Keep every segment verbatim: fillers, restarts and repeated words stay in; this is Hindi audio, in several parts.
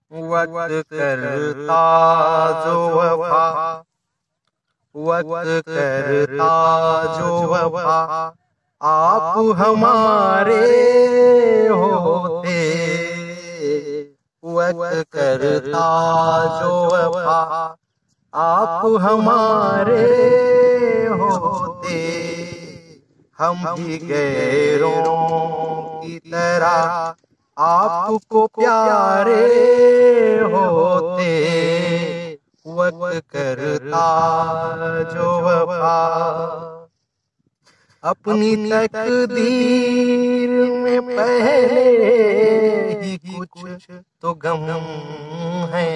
वक्त करता जो वफा, वक्त करता जो वफा, आप हमारे होते। वक्त करता जो वफा, आप हमारे होते। हम भी गैरों की तरह आपको प्यारे होते। वक्त करता जो वफा, अपनी तकदीर में पहले ही कुछ तो गम है,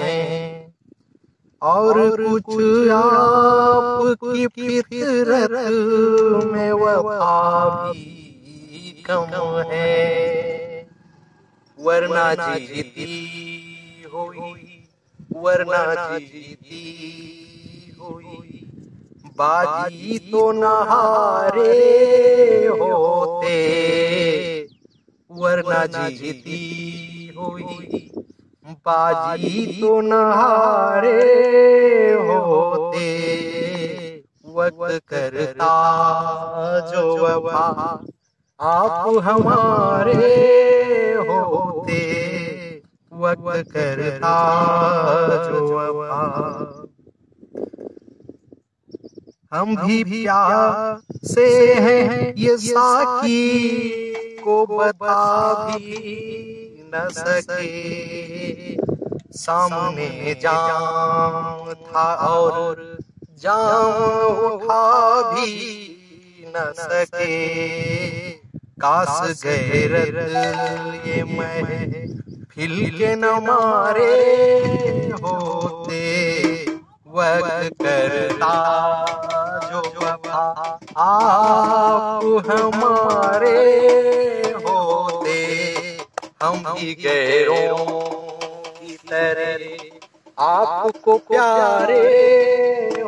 और कुछ आपकी फितरत में वफा भी कम है। वरना जीती हुई, वरना जीती हुई, बाजी तो नहारे होते। वरना जीती हुई, बाजी तो नहारे होते। वक्त करता जो वफा, आप हमारे होते। वक्त करता जो वफा, हम भी प्यासे हैं ये साकी को बता भी न सके। सामने जाम था और जाम उठा भी न सके। काश गैरत ये महफिल के न मारे होते। वक्त करता जो वफा, आप हमारे होते। हम भी गैरों की तरह आपको प्यारे